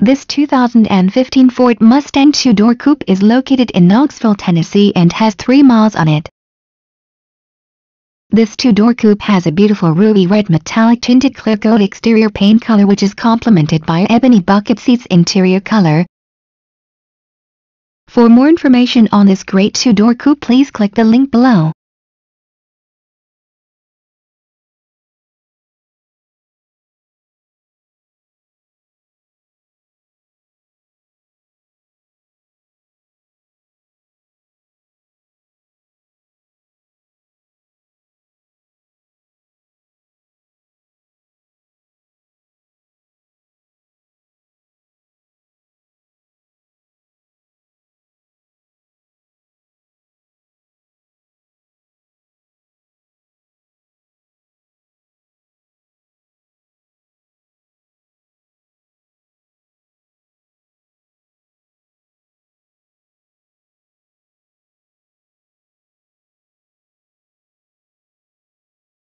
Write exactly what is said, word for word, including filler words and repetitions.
This two thousand fifteen Ford Mustang two-door coupe is located in Knoxville, Tennessee and has three miles on it. This two-door coupe has a beautiful ruby red metallic tinted Clearcoat exterior paint color which is complemented by ebony bucket seats interior color. For more information on this great two-door coupe, please click the link below.